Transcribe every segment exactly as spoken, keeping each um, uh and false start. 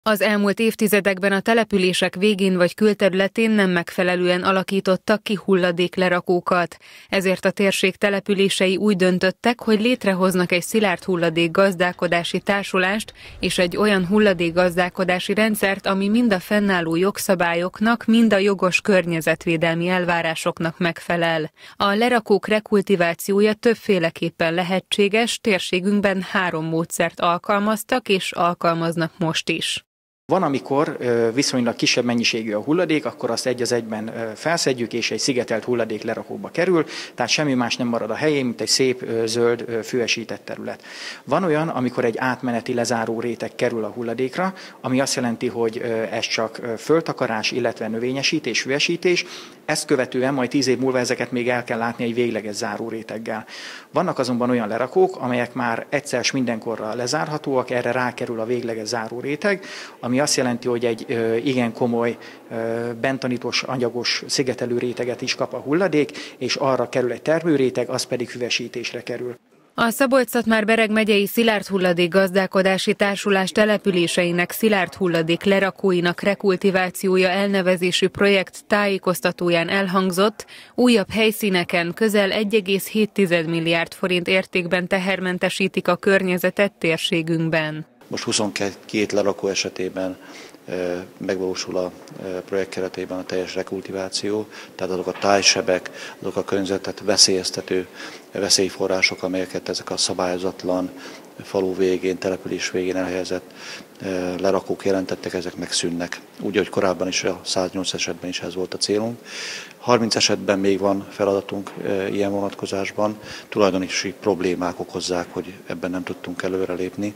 Az elmúlt évtizedekben a települések végén vagy külterületén nem megfelelően alakítottak ki hulladéklerakókat. Ezért a térség települései úgy döntöttek, hogy létrehoznak egy szilárd hulladék gazdálkodási társulást és egy olyan hulladékgazdálkodási rendszert, ami mind a fennálló jogszabályoknak, mind a jogos környezetvédelmi elvárásoknak megfelel. A lerakók rekultivációja többféleképpen lehetséges, térségünkben három módszert alkalmaztak és alkalmaznak most is. Van, amikor viszonylag kisebb mennyiségű a hulladék, akkor azt egy az egyben felszedjük, és egy szigetelt hulladék lerakóba kerül, tehát semmi más nem marad a helyén, mint egy szép zöld főesített terület. Van olyan, amikor egy átmeneti lezáró réteg kerül a hulladékra, ami azt jelenti, hogy ez csak földtakarás, illetve növényesítés, főesítés, ezt követően majd tíz év múlva ezeket még el kell látni egy végleges záró réteggel. Vannak azonban olyan lerakók, amelyek már egyszer mindenkorra lezárhatóak, erre rákerül a végleges záró réteg, ami azt jelenti, hogy egy igen komoly bentanitos, anyagos szigetelő réteget is kap a hulladék, és arra kerül egy termőréteg, az pedig füvesítésre kerül. A Szabolcs-Szatmár-Bereg megyei szilárd hulladék gazdálkodási társulás településeinek szilárd hulladék lerakóinak rekultivációja elnevezésű projekt tájékoztatóján elhangzott, újabb helyszíneken közel egy egész hét milliárd forint értékben tehermentesítik a környezetet térségünkben. Most huszonkét lerakó esetében megvalósul a projekt keretében a teljes rekultiváció, tehát azok a tájsebek, azok a környezetet veszélyeztető veszélyforrások, amelyeket ezek a szabályozatlan falu végén, település végén elhelyezett lerakók jelentettek, ezek megszűnnek. Úgy, hogy korábban is a száznyolc esetben is ez volt a célunk. harminc esetben még van feladatunk ilyen vonatkozásban. Tulajdonosi problémák okozzák, hogy ebben nem tudtunk előrelépni.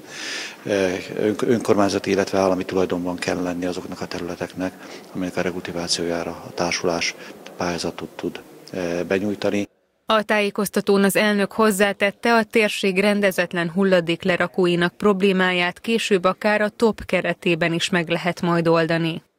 Önkormányzati, illetve állami tulajdonban kell lenni azoknak a területeknek, amelyek a rekultivációjára a társulás pályázatot tud benyújtani. A tájékoztatón az elnök hozzátette, a térség rendezetlen hulladéklerakóinak problémáját később akár a té o pé keretében is meg lehet majd oldani.